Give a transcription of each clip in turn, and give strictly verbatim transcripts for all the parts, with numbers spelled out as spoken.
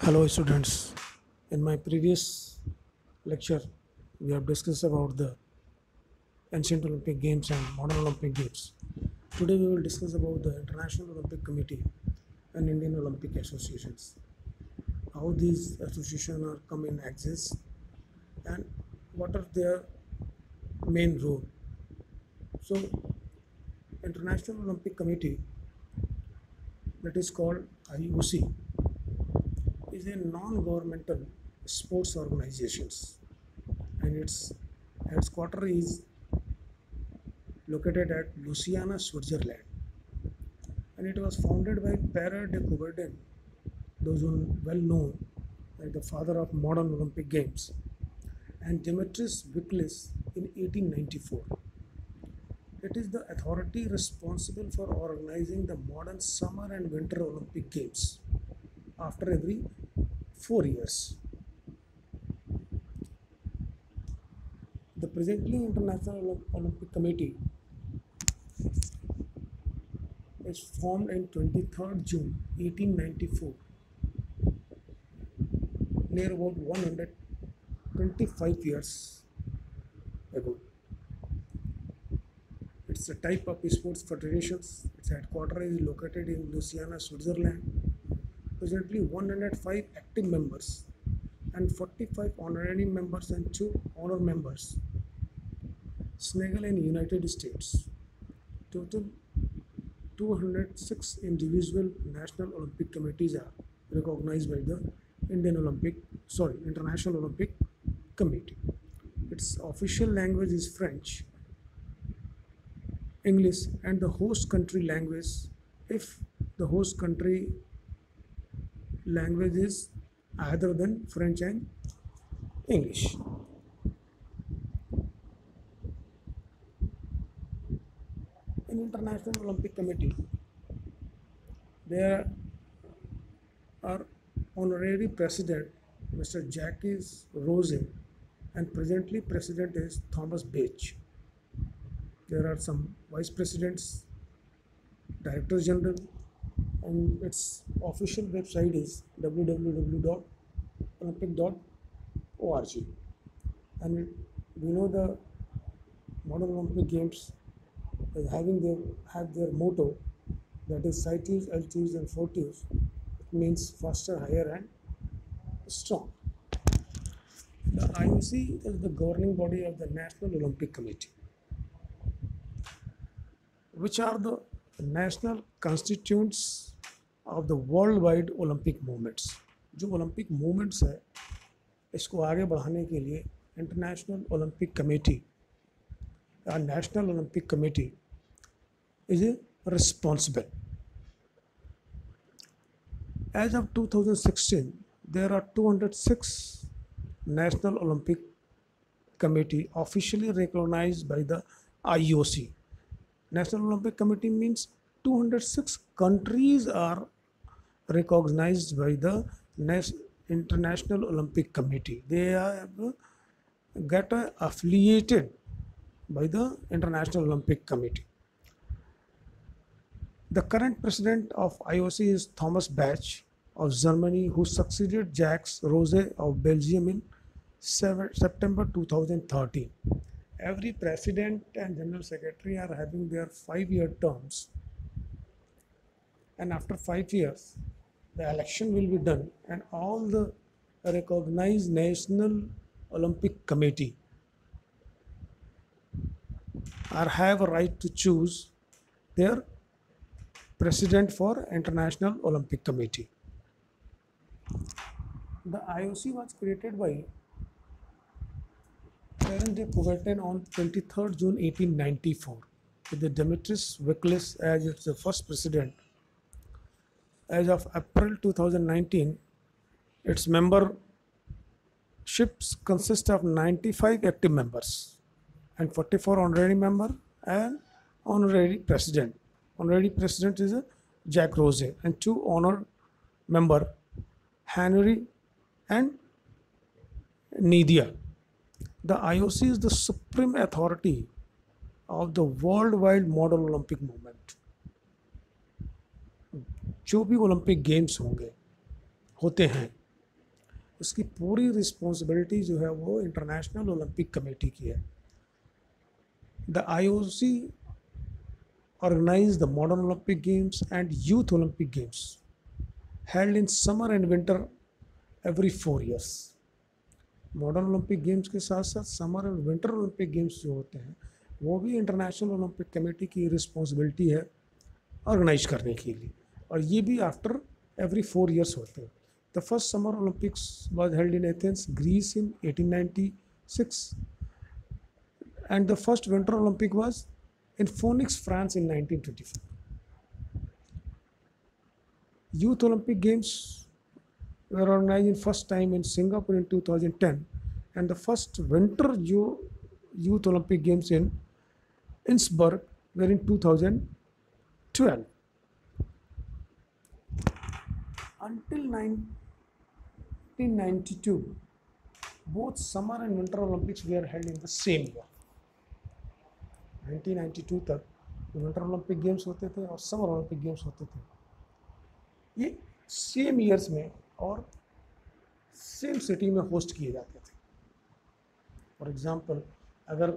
Hello students, in my previous lecture we have discussed about the ancient Olympic Games and modern Olympic Games. Today we will discuss about the International Olympic Committee and Indian Olympic Associations, how these associations are come in exist and what are their main role. So International Olympic Committee, that is called I O C, is a non-governmental sports organizations and its headquarters is located at Lausanne, Switzerland, and it was founded by Pierre de Coubertin, those who are well known as the father of modern Olympic Games, and Dimitris Viklis in eighteen ninety-four. It is the authority responsible for organizing the modern summer and winter Olympic Games after every four years. The presently International Olympic Committee is formed in twenty-third June eighteen ninety-four, near about one hundred twenty-five years ago. It's a type of sports federations. Its headquarters is located in Lausanne, Switzerland. Presently one hundred five active members and forty-five honorary members and two honor members. Senegal and United States. Total two hundred six individual national Olympic committees are recognized by the Indian Olympic, sorry, International Olympic Committee. Its official language is French, English, and the host country language if the host country language is other than French and English. In International Olympic Committee, there are honorary president Mister Jacques Rose, and presently president is Thomas Bach. There are some vice presidents, director general, and its official website is w w w dot olympic dot org. And we know the modern Olympic Games is having their have their motto, that is Cities, Altius and Fortius. It means faster, higher and strong. The I O C is the governing body of the National Olympic Committee, which are the national constituents of the worldwide Olympic movements. जो Olympic movements है इसको आगे बढ़ाने के लिए International Olympic Committee या National Olympic Committee is responsible. As of two thousand sixteen, there are two hundred six National Olympic Committee officially recognized by the I O C. National Olympic Committee means two hundred six countries are recognized by the International Olympic Committee. They have get affiliated by the International Olympic Committee. The current president of I O C is Thomas Bach of Germany, who succeeded Jacques Rose of Belgium in September two thousand thirteen. Every president and general secretary are having their five-year terms, and after five years the election will be done, and all the recognized National Olympic Committee are have a right to choose their president for International Olympic Committee. The I O C was created by Pierre de Coubertin on twenty-third June eighteen ninety-four, with the Dimitris Viklis as its first president. As of April two thousand nineteen, its memberships consist of ninety-five active members and forty-four honorary members and honorary president. Honorary president is a Jacques Rose and two honor member, Henry and Nidia. The I O C is the supreme authority of the worldwide modern Olympic movement. जो भी Olympic games होंगे होते हैं उसकी पूरी responsibility जो है वो इंटरनेशनल ओलंपिक कमेटी की है। The I O C organize the modern Olympic Games and Youth Olympic Games held in summer and winter every four years. Modern Olympic games के साथ साथ समर और विंटर ओलंपिक गेम्स जो होते हैं वो भी इंटरनेशनल ओलंपिक कमेटी की रिस्पॉन्सिबिलिटी है ऑर्गेनाइज करने के लिए, और ये भी आफ्टर एवरी फोर ईयर्स होते हैं। The first summer Olympics was held in Athens Greece in eighteen ninety six and the first winter Olympic was in Phoenix, France in nineteen twenty-four. Youth Olympic Games were organized in first time in Singapore in two thousand ten, and the first winter Youth Olympic Games in Innsbruck were in two thousand twelve. Until nineteen ninety-two, both summer and winter Olympics were held in the same year. Nineteen ninety two तक winter Olympic games होते थे और summer Olympic games होते थे, ये same years में और same city में होस्ट किए जाते थे। फॉर एग्जांपल, अगर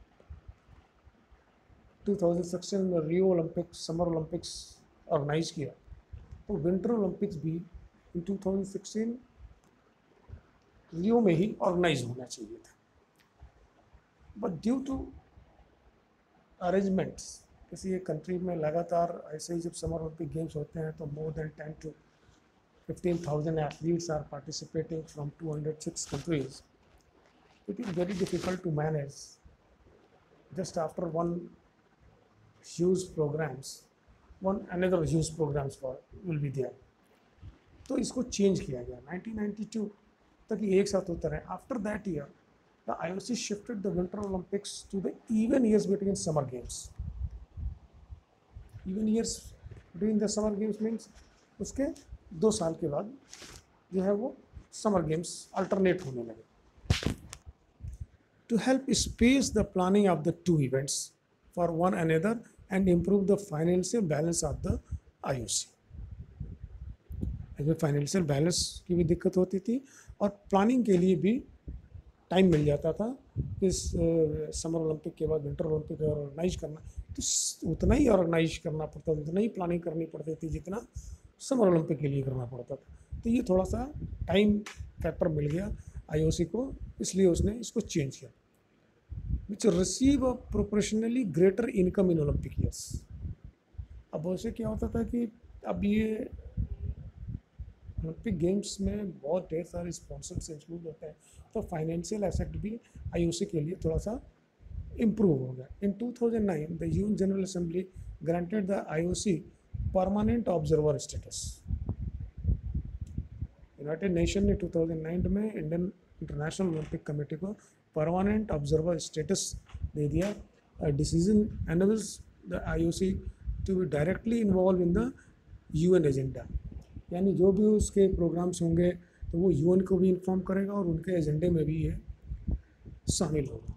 टू थाउजेंड सिक्सटीन में Rio Olympics summer Olympics organise किया तो विंटर ओलंपिक्स भी in two thousand sixteen Rio में ही ऑर्गेनाइज होना चाहिए था, बट ड्यू टू अरेंजमेंट्स किसी एक कंट्री में लगातार ऐसे ही जब समर ओलंपिक गेम्स होते हैं तो more than ten to fifteen thousand athletes are participating from two hundred six countries, it is very difficult to manage just after one huge programs one another huge programs for will be there. तो इसको change किया गया nineteen ninety two तक ये एक साथ होता रहे। After that year the I O C shifted the Winter Olympics to the even years between summer games. Even years between the summer games means उसके दो साल के बाद जो है वो समर गेम्स अल्टरनेट होने लगे। To help space the planning of the two events for one another and improve the financial balance of the I O C. इसमें फाइनेंशियल बैलेंस की भी दिक्कत होती थी और प्लानिंग के लिए भी टाइम मिल जाता था। इस समर ओलंपिक के बाद विंटर ओलंपिक ऑर्गेनाइज करना तो उतना ही ऑर्गेनाइज करना पड़ता था, उतना ही प्लानिंग करनी पड़ती थी जितना समर ओलंपिक के लिए करना पड़ता था। तो ये थोड़ा सा टाइम फैक्टर मिल गया आईओसी को, इसलिए उसने इसको चेंज किया। Which receive a proportionally greater income in Olympic years. अब उससे क्या होता था कि अब ये ओलंपिक गेम्स में बहुत ढेर सारे स्पॉन्सर्स इंक्लूड होते हैं, तो फाइनेंशियल एसेट भी आईओसी के लिए थोड़ा सा इम्प्रूव हो गया। In two thousand nine the UN general assembly granted the IOC permanent observer status. United Nation ने टू थाउजेंड नाइन में इंडियन इंटरनेशनल ओलंपिक कमेटी को परमानेंट ऑब्जर्वर स्टेटस दे दिया। Decision enables the IOC to be directly involve in the UN agenda, यानी जो भी उसके programmes होंगे तो वो यूएन को भी इन्फॉर्म करेगा और उनके एजेंडे में भी ये शामिल होगा।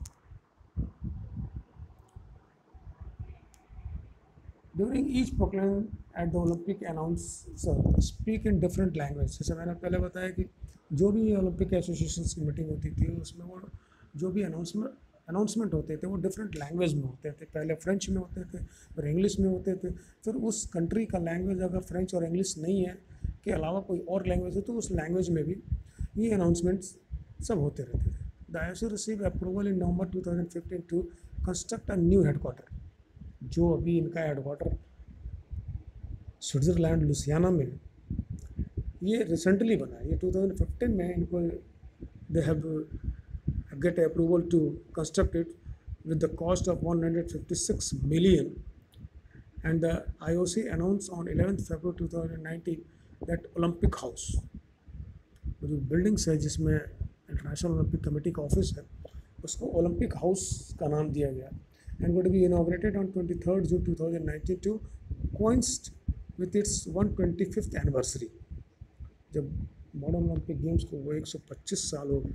During each proclaim at the Olympic announcer speak in different language. जैसे मैंने पहले बताया कि जो भी ओलंपिक एसोसिएशंस की मीटिंग होती थी उसमें वो जो भी अनाउंसमेंट अनाउंसमेंट होते थे वो डिफरेंट लैंग्वेज में होते थे। पहले फ्रेंच में होते थे, फिर इंग्लिश में होते थे, फिर उस कंट्री का लैंग्वेज अगर फ्रेंच और इंग्लिश नहीं है के अलावा कोई और लैंग्वेज है तो उस लैंग्वेज में भी ये अनाउंसमेंट्स सब होते रहते थे। The IOC receive approval in November two thousand fifteen to construct a new headquarter. जो अभी इनका हेडक्वार्टर स्विट्ज़रलैंड लुसियाना में, ये रिसेंटली बना है, ये टू थाउजेंड फिफ्टीन में इनको they have get approval to construct it with the cost of one hundred fifty-six million, and the I O C announced on eleventh February twenty nineteen that Olympic House, जो buildings है जिसमें international Olympic committee का office है उसको Olympic house का नाम दिया गया, and would be inaugurated on twenty-third June twenty nineteen to coincide with its one hundred twenty-fifth anniversary। जब मॉडर्न ओलंपिक गेम्स को वो एक सौ पच्चीस साल हो गए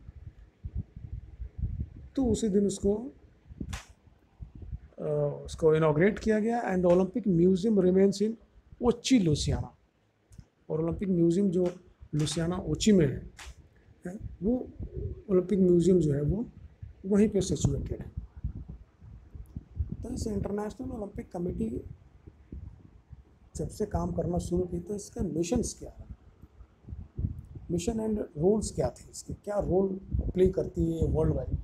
तो उसी दिन उसको आ, उसको इनॉग्रेट किया गया। And the Olympic museum remains in Ouchy Lausanne, और ओलंपिक म्यूजियम जो लुसियाना ओची में है है, वो ओलंपिक म्यूज़ियम जो है वो वहीं पे सिचुएटेड है। तो इस इंटरनेशनल ओलंपिक कमेटी जब से काम करना शुरू की तो इसका मिशंस क्या है, मिशन एंड रोल्स क्या थे, इसके क्या रोल प्ले करती है world wide.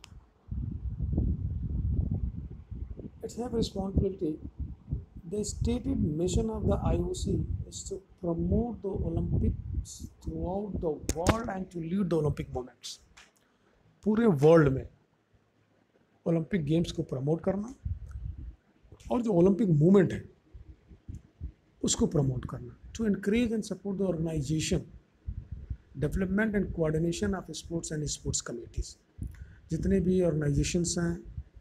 Its have responsibility. The stated mission of the I O C is to promote the Olympics through the world and to lead the Olympic moments. पूरे world में Olympic games को promote करना और जो Olympic movement है उसको promote करना, to encourage and support the organisation development and coordination of sports and sports committees. जितने भी ऑर्गेनाइजेशंस हैं,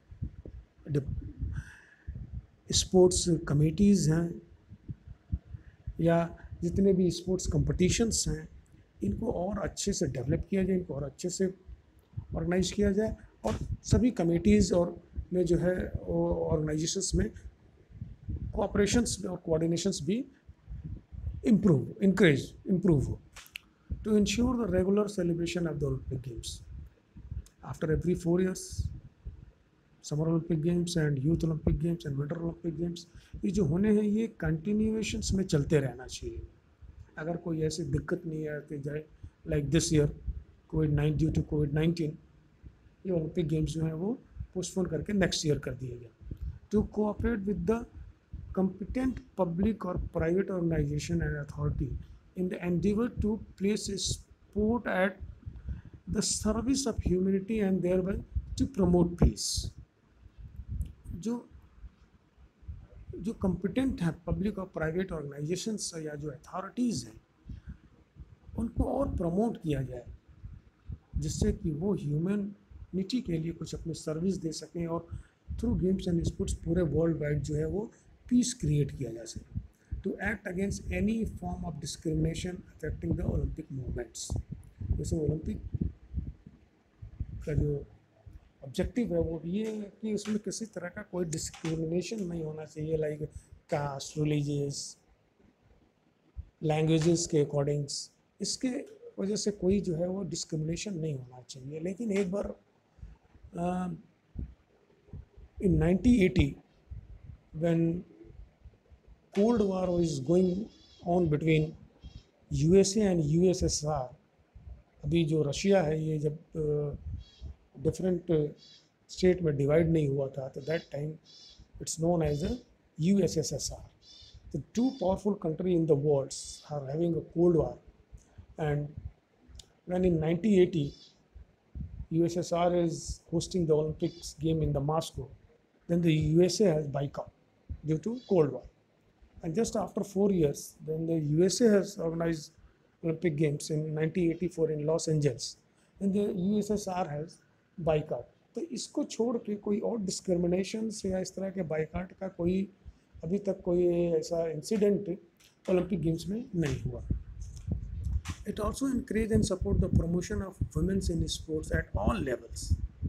स्पोर्ट्स कमेटीज़ हैं, या जितने भी स्पोर्ट्स कंपटीशंस हैं, इनको और अच्छे से डेवलप किया जाए, इनको और अच्छे से ऑर्गेनाइज किया जाए, और सभी कमेटीज़ और में जो है ऑर्गेनाइजेशंस में कोऑपरेशंस और कोऑर्डिनेशंस भी इम्प्रूव इनक्रेज इम्प्रूव हो, to ensure the regular celebration of the Olympic Games. After every four years, Summer Olympic Games and Youth Olympic Games and Winter Olympic Games, ये जो होने हैं ये कंटिन्यूएशंस में चलते रहना चाहिए। अगर कोई ऐसी दिक्कत नहीं आती जाए, like this year covid nine due to covid nineteen, ये ओलंपिक गेम्स जो हैं वो पोस्टपोन करके नेक्स्ट ईयर कर दिए गए। To cooperate with the competent public or private organization and authority in the endeavor to place sport at the service of humanity and thereby to promote peace. जो जो competent है public और private organizations या जो authorities हैं उनको और promote किया जाए, जिससे कि वो ह्यूमैनिटी के लिए कुछ अपनी सर्विस दे सकें और थ्रू गेम्स एंड स्पोर्ट्स पूरे वर्ल्ड वाइड जो है वो पीस क्रिएट किया जा सके। To act against any form of discrimination affecting the Olympic movements. जैसे ओलंपिक का जो ऑब्जेक्टिव है वो ये है कि उसमें किसी तरह का कोई डिस्क्रिमिनेशन नहीं होना चाहिए, लाइक कास्ट, रिलीजियस, लैंग्वेजेस के अकॉर्डिंग्स, इसके वजह से कोई जो है वो डिस्क्रिमिनेशन नहीं होना चाहिए। लेकिन एक बार in nineteen eighty when Cold War was going on between U S A and U S S R, अभी जो रशिया है ये जब डिफरेंट स्टेट में डिवाइड नहीं हुआ था तो that time it's known as a U S S R. The two powerful countries in the world are having a Cold War, and when in nineteen eighty U S S R is hosting the Olympics game in the Moscow, then the U S A has boycott due to Cold War. And just after four years, then the U S A has organized Olympic Games in nineteen eighty-four in Los Angeles, and the U S S R has boycott. तो इसको छोड़ के कोई और discrimination से या इस तरह के बाइकाट का कोई अभी तक कोई ऐसा इंसिडेंट ओलंपिक गेम्स में नहीं हुआ। It also encourage and support the promotion of women's in sports at all levels.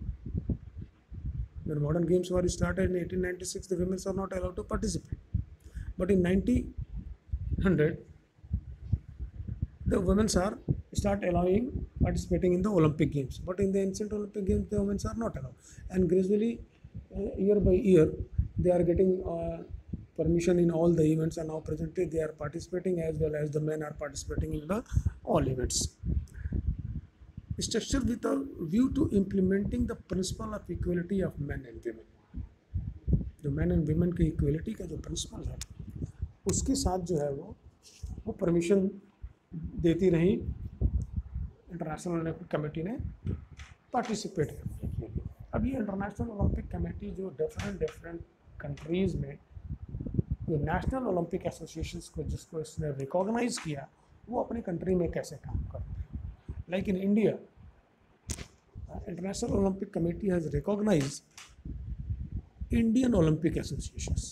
When modern games were started in eighteen ninety-six, the women are not allowed to participate. But in nineteen hundred, the women are start allowing participating in the Olympic Games. But in the ancient Olympic Games, the women are not allowed. And gradually, uh, year by year, they are getting uh, permission in all the events, and now presently they are participating as well as the men are participating in the all events. Structured with a view to implementing the principle of equality of men and women. जो men and women के equality का जो principle है उसके साथ जो है वो वो परमिशन देती रही इंटरनेशनल ओलंपिक कमेटी ने पार्टिसिपेट करने के लिए। अब ये इंटरनेशनल ओलंपिक कमेटी जो डिफरेंट डिफरेंट कंट्रीज़ में जो नेशनल ओलंपिक एसोसिएशंस को जिसको इसने रिकॉग्नाइज़ किया वो अपनी कंट्री में कैसे काम करते हैं। Like in India, uh, International Olympic Committee has recognized Indian Olympic Associations.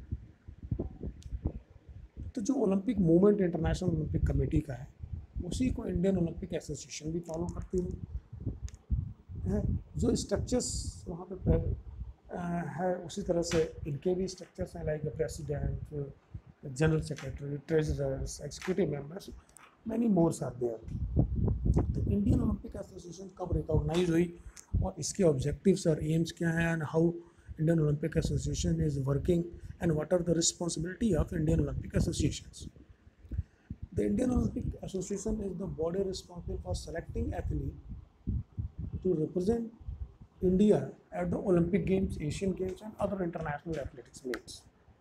तो जो Olympic movement international Olympic committee का है उसी को इंडियन ओलंपिक एसोसिएशन भी फॉलो करती है। जो स्ट्रक्चर्स वहाँ पे है उसी तरह से इनके भी स्ट्रक्चर्स हैं, like president, general secretary, treasurers, executive members, many mores are there. तो इंडियन ओलंपिक एसोसिएशन कब रिकॉग्नाइज हुई और इसके ऑब्जेक्टिव्स और एम्स क्या हैं, and how Indian Olympic association is working, and what are the responsibility of Indian Olympic associations. The Indian Olympic Association is the body responsible for selecting athletes to represent India at the Olympic Games, Asian Games, and other international athletics meets.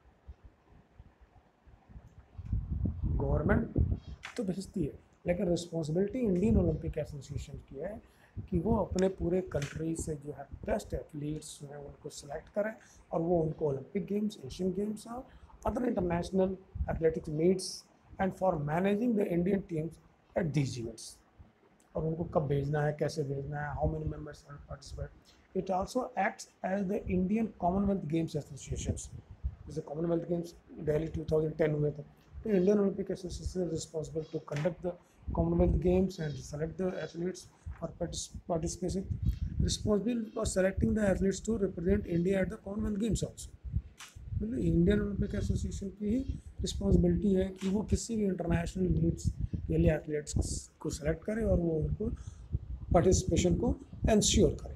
Government तो भेजती है, लेकिन responsibility Indian Olympic association की है कि वो अपने पूरे कंट्री से जो है बेस्ट एथलीट्स जो है उनको सेलेक्ट करें और वो उनको ओलंपिक गेम्स, एशियन गेम्स और other international athletics meets and for managing the Indian teams at these events. और उनको कब भेजना है, कैसे भेजना है, how many members are participate. It also acts as the Indian Commonwealth games association. जैसे Commonwealth games Delhi two thousand ten हुए थे, तो Indian Olympic association is responsible to conduct the Commonwealth Games and select the athletes for participation, responsible for selecting the athletes to represent India at the Commonwealth Games also. मतलब Indian Olympic association की ही responsibility है कि वो किसी भी international meets के लिए एथलीट्स को सेलेक्ट करे और वो उनको पार्टिसिपेशन को इंश्योर करे.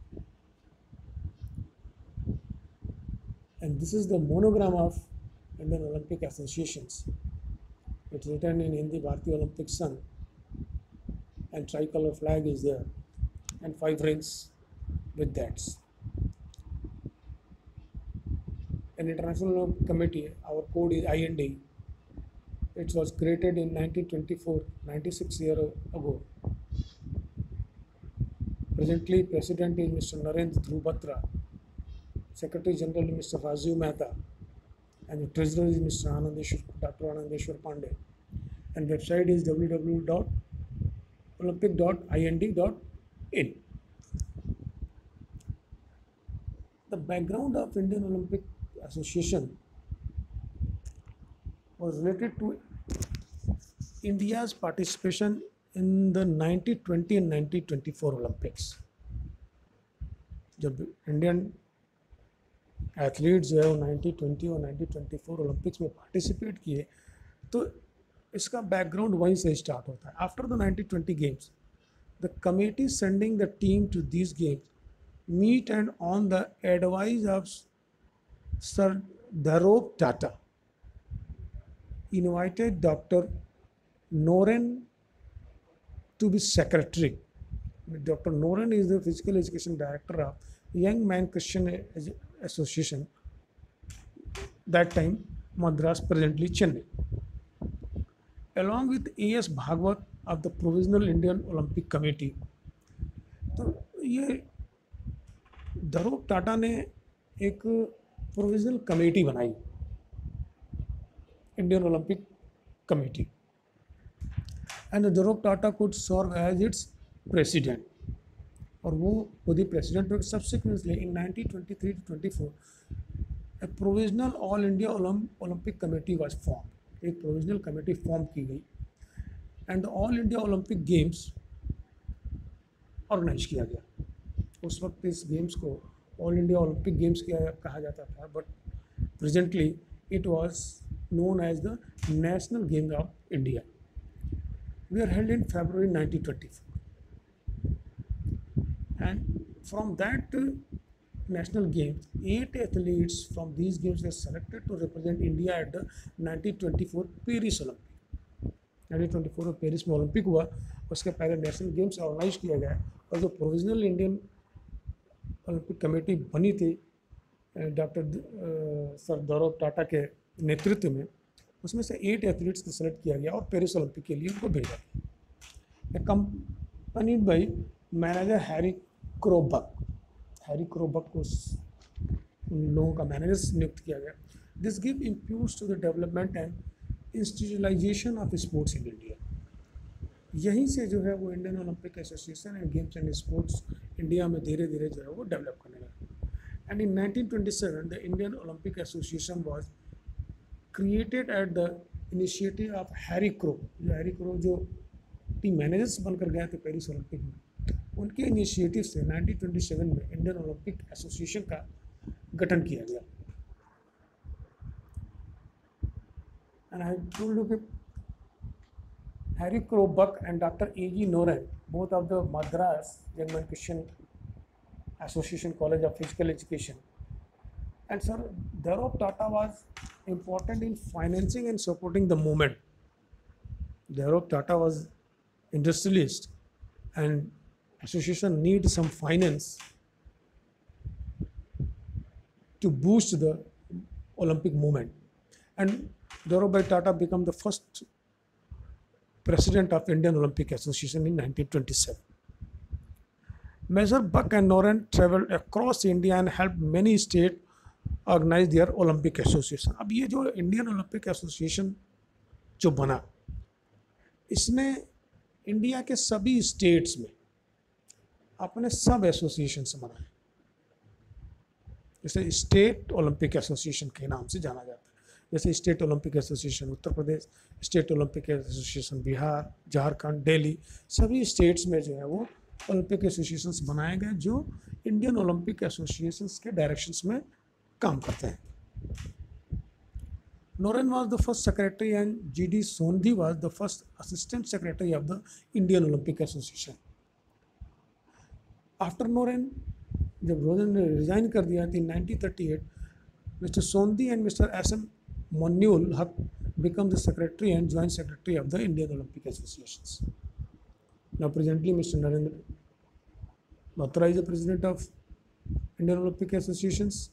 And this is the monogram of Indian Olympic Associations. It's written in Hindi, Bharatiya Olympic Sun, and tricolor flag is there, and five rings with that. An international Olympic committee, our code is I N D. It was created in nineteen twenty-four, ninety-six years ago. Presently, President is Mister Narendra Dhruv Batra, Secretary General is Mister Rajiv Mehta, and the treasurer is Mister Anandeshwar, Doctor Anandeshwar Pandey, and website is w w w dot olympic dot i n d dot in. The background of Indian Olympic Association was related to India's participation in the nineteen twenty and nineteen twenty-four Olympics. जब Indian athletes जो है वो nineteen twenty और nineteen twenty four Olympics में participate किए, तो इसका background वहीं से स्टार्ट होता है. After the nineteen twenty games, the committee sending the team to these games meet and on the advice of sir Dorab Tata invited doctor Noehren to be secretary. Doctor Noren is the physical education director of Young Man Christian Association, that time Madras, presently Chennai, along with A S Bhagwat of the Provisional Indian Olympic Committee. तो ये धरोप टाटा ने एक provisional committee बनाई, Indian Olympic committee, and Dhruv Tata could serve as its president, और वो खुद ही president हो. Subsequently in nineteen twenty three to twenty four a provisional all India Olympic committee was form. एक प्रोविजनल कमेटी फॉर्म की गई and all India Olympic games organise किया गया. उस वक्त इस गेम्स को ऑल इंडिया ओलंपिक गेम्स कहा जाता था, but presently it was known as the national games of India. Were held in February nineteen twenty-four, and from that uh, national games, eight athletes from these games were selected to represent India at the nineteen twenty-four Paris Olympic. Nineteen twenty four में Paris में Olympic हुआ, उसके पहले national games organise किया गया, और जो provisional Indian Olympic committee बनी थी डॉक्टर सर धरोप टाटा के नेतृत्व में, उसमें से एट एथलीट्स को सेलेक्ट किया गया और पेरिस ओलंपिक के लिए उनको भेजा गया. Company by manager Harry Crowe Buck. Harry Crowe Buck को उन लोगों का मैनेजर नियुक्त किया गया. This give improves to the development and institutionalisation of sports in India. यहीं से जो है वो Indian Olympic association and games and sports India में धीरे धीरे जो है वो डेवलप करने लगा. And in nineteen twenty seven the Indian Olympic association was created at the initiative of Harry Crowe. जो हैरी क्रो जो टीम मैनेजर्स बनकर गए थे पेरिस ओलंपिक में, उनके इनिशिएटिव से नाइनटीन ट्वेंटी सेवन में इंडियन ओलंपिक एसोसिएशन का गठन किया गया. एंड आई टोल्ड यू कि Harry Crow Buck and Doctor A G Noren, both of the Madras German Christian Association College of Physical Education. And sir, Dharob Tata was important in financing and supporting the movement. Dharob Tata was industrialist, and association needs some finance to boost the Olympic movement. And Dharob Tata became the first president of Indian Olympic Association in nineteen twenty-seven. Major Buck and Noren traveled across India and helped many states organize their Olympic Association. अब ये जो Indian Olympic association जो बना, इसने India के सभी states में अपने सब एसोसिएशन से बनाए, जैसे स्टेट ओलंपिक एसोसिएशन के नाम से जाना जाता है, जैसे state Olympic association Uttar Pradesh, state Olympic association Bihar, Jharkhand, Delhi, सभी स्टेट्स में जो है वो ओलंपिक एसोसिएशंस बनाए गए जो इंडियन ओलंपिक एसोसिएशंस के डायरेक्शंस में काम करते हैं. Noren was the first secretary and G D Sondhi was the first assistant secretary of the Indian Olympic Association. After Noren, जब रोजन ने रिजाइन कर दिया था in nineteen thirty-eight, Mister Sondhi and Mister S M Moniul Haq become the secretary and joint secretary of the Indian Olympic Associations. Now presently Mister Narendra Batra is the president of Indian Olympic Associations.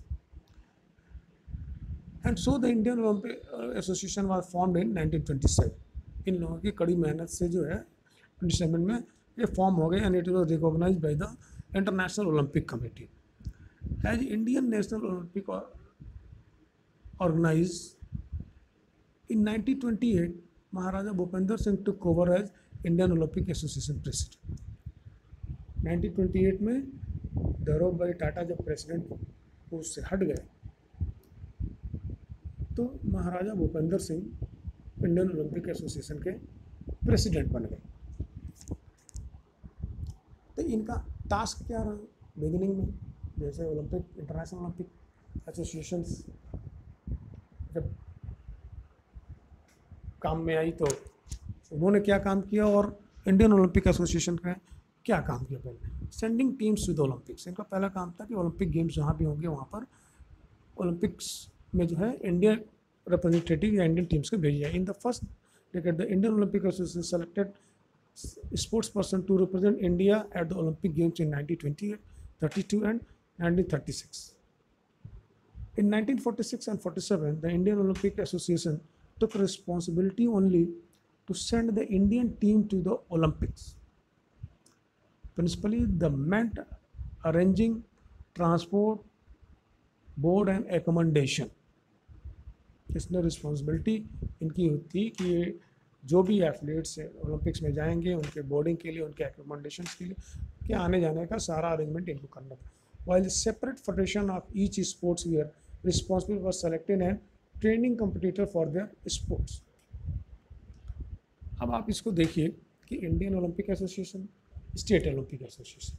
And so the Indian Olympic Association was formed in nineteen twenty-seven. इन लोगों की कड़ी मेहनत से जो है twenty-seven में ये form हो गए and it was recognized by the International Olympic Committee. As Indian National Olympic organized in nineteen twenty-eight, Maharaja Bhupender Singh took over as Indian Olympic Association president. nineteen twenty-eight में धरोब भाई टाटा जब president post से हट गए तो Maharaja Bhupendra Singh Indian Olympic association के president बन गए. तो इनका टास्क क्या रहा बिगिनिंग में, जैसे ओलंपिक इंटरनेशनल ओलंपिक एसोसिएशंस जब काम में आई तो उन्होंने क्या काम किया और इंडियन ओलंपिक एसोसिएशन का क्या काम किया. पहले sending teams to the Olympics, इनका पहला काम था कि ओलंपिक गेम्स जहाँ भी होंगे वहाँ पर ओलंपिक्स में जो है इंडियन रिप्रेजेंटेटिव या इंडियन टीम्स को भेजी जाए. In the first decade the Indian Olympic association selected sports person to represent India at the Olympic games in nineteen twenty-eight, thirty-two and nineteen thirty-six. In nineteen forty-six and forty-seven, the Indian Olympic Association took responsibility only to send the Indian team to the Olympics. Principally, the meant arranging transport, board and accommodation. इसमें responsibility इनकी होती कि ये जो भी athletes Olympics में जाएंगे उनके बोर्डिंग के लिए, उनके एकोमोडेशन के लिए, कि आने जाने का सारा अरेंजमेंट इनको करना था. While separate federation of each sports were responsible for selecting and training competitor for their sports. अब आप इसको देखिए कि Indian Olympic association, state Olympic association,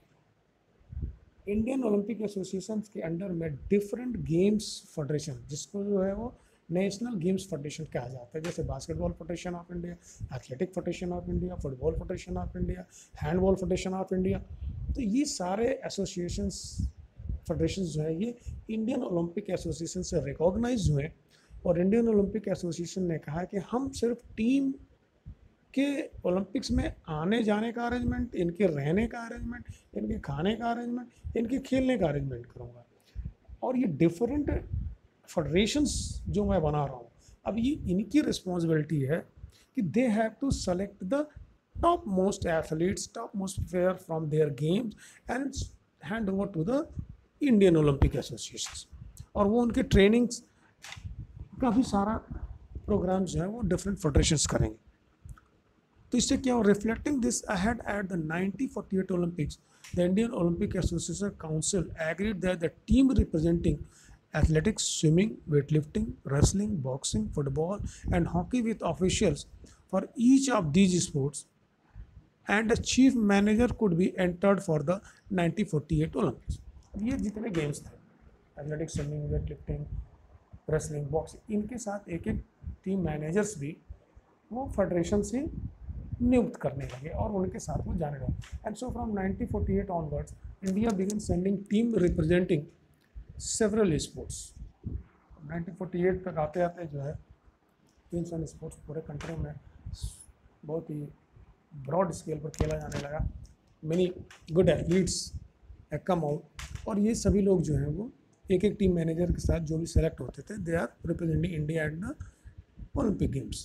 Indian Olympic association के अंडर में डिफरेंट गेम्स फेडरेशन, जिसको जो है वो नेशनल गेम्स फेडरेशन कहा जाता है, जैसे basketball federation of India, athletic federation of India, football federation of India, handball federation of India. तो ये सारे एसोसिएशंस फेडरेशन जो है ये इंडियन ओलंपिक एसोसिएशन से रिकॉग्नाइज हुए और इंडियन ओलंपिक एसोसिएशन ने कहा कि हम सिर्फ टीम के ओलंपिक्स में आने जाने का अरेंजमेंट, इनके रहने का अरेंजमेंट, इनके खाने का अरेंजमेंट, इनके खेलने का अरेंजमेंट करूँगा. और ये डिफरेंट फेडरेशंस जो मैं बना रहा हूँ, अब ये इनकी रिस्पॉन्सिबिलिटी है कि they have to select the top most athletes, top most player from their games and hand over to the Indian Olympic association. और वो उनके ट्रेनिंग्स का भी सारा प्रोग्राम जो है वो डिफरेंट फेडरेशंस करेंगे. तो इससे क्या हो, reflecting this ahead at the nineteen forty-eight Olympics, the Indian Olympic association council agreed that the team representing athletics, swimming, weightlifting, wrestling, boxing, football and hockey with officials for each of these sports and a chief manager could be entered for the nineteen forty-eight Olympics. अब ये जितने games थे, athletics, swimming, weight lifting, wrestling, boxing, इनके साथ एक एक team managers भी वो फेडरेशन से नियुक्त करने लगे और उनके साथ वो जाने लगे। And so from nineteen forty eight onwards India began sending team representing several sports. Nineteen forty eight तक आते आते जो है टीम्स एंड स्पोर्ट्स पूरे कंट्री में बहुत ही ब्रॉड स्केल पर खेला जाने लगा। Many good athletes have come out और ये सभी लोग जो हैं वो एक एक टीम मैनेजर के साथ जो भी सेलेक्ट होते थे they are representing India at the Olympic games.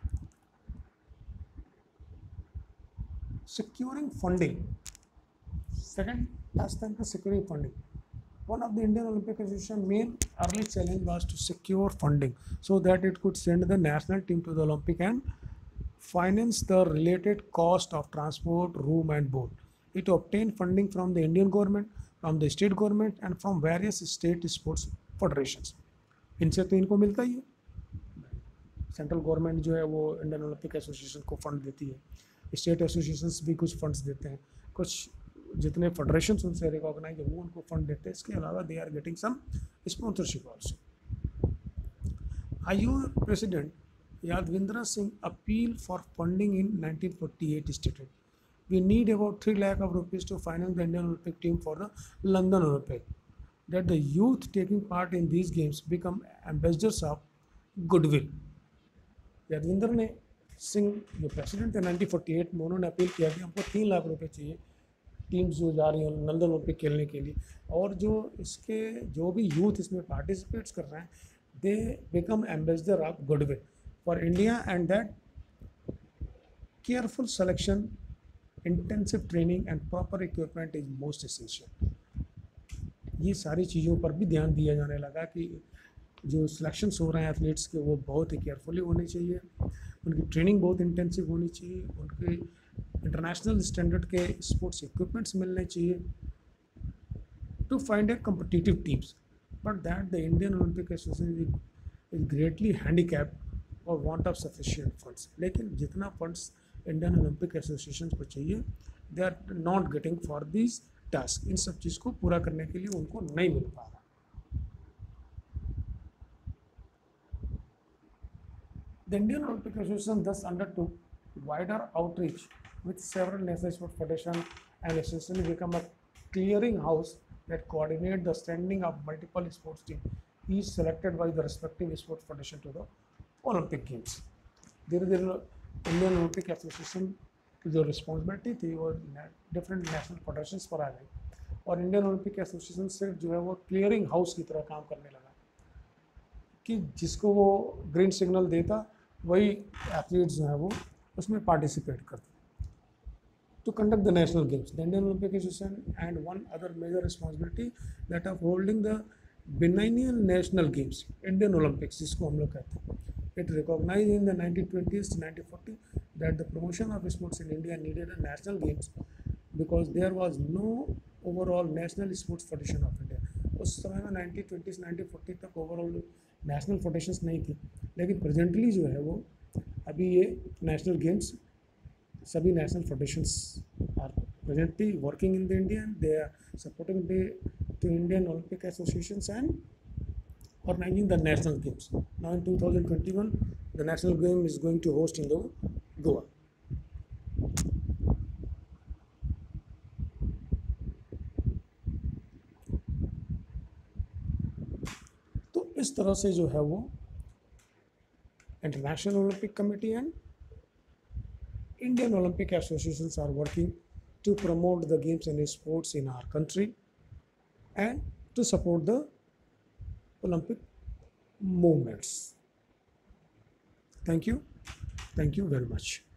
Securing funding. Second aspect is securing funding. One of the Indian Olympic Association main early challenge was to secure funding so that it could send the national team to the Olympic and finance the related cost of transport, room and board. It obtained funding from the Indian government, from the state government and from various state sports federations. इनसे तो इनको मिलता ही है। Central government जो है वो Indian Olympic Association को fund देती है, स्टेट एसोसिएशंस भी कुछ फंड्स देते हैं, कुछ जितने फेडरेशंस उनसे रिकॉग्नाइज है वो उनको फंड देते हैं। इसके अलावा they are getting some sponsorship also. IOA president Yadavindra Singh appeal for funding in nineteen forty eight stated we need about three lakh of rupees to finance the Indian Olympic team for the London Olympic, that the youth taking part in these games become ambassadors of goodwill. Yadavindra ने सिंह जो president थे nineteen forty eight में, उन्होंने appeal किया कि हमको तीन लाख रुपए चाहिए टीम्स जो जा रही हैं लंदन ओलंपिक खेलने के लिए, और जो इसके जो भी यूथ इसमें पार्टिसिपेट्स कर रहे हैं they become ambassador of goodwill for India and that careful selection, intensive training and proper equipment is most essential. ये सारी चीज़ों पर भी ध्यान दिया जाने लगा कि जो सिलेक्शंस हो रहे हैं एथलीट्स के वो बहुत ही केयरफुली होने चाहिए, उनकी ट्रेनिंग बहुत इंटेंसिव होनी चाहिए, उनके इंटरनेशनल स्टैंडर्ड के स्पोर्ट्स इक्विपमेंट्स मिलने चाहिए to find a competitive teams, but that the Indian Olympic association is greatly handicapped और वांट ऑफ सफिशिएंट फंड्स। लेकिन जितना फंड्स इंडियन ओलंपिक एसोसिएशन को चाहिए they are not getting for this task. इन सब चीज़ को पूरा करने के लिए उनको नहीं मिल पा रहा। The Indian Olympic Association thus undertook wider outreach with several national sport federations and essentially become a clearing house that coordinate the sending of multiple sports teams, each selected by the respective sports federation to the Olympic Games. धीरे धीरे Indian Olympic association की जो responsibility थी वो different national federations पर आ गई और Indian Olympic association सिर्फ जो है वो क्लियरिंग हाउस की तरह काम करने लगा कि जिसको वो ग्रीन सिग्नल देता वही एथलीट्स जो है वो उसमें पार्टिसिपेट करते to conduct the national games. The Indian Olympic association and one other major responsibility that of holding the biennial national games, Indian Olympics जिसको हम लोग कहते हैं। It recognized in the nineteen twenties to nineteen forty that the promotion of sports in India needed a national games because there was no overall national sports federation of India. उस समय में nineteen twenties nineteen forty तक overall national federations नहीं थी, लेकिन presently जो है वो अभी ये नेशनल गेम्स सभी national federations are presently working in the India and they are supporting the two Indian Olympic associations and organizing the national games. Now in twenty twenty-one, the national game is going to host in the Goa. तो इस तरह से जो है वो international Olympic committee and Indian Olympic associations are working to promote the games and sports in our country and to support the Olympic movements. Thank you. Thank you very much.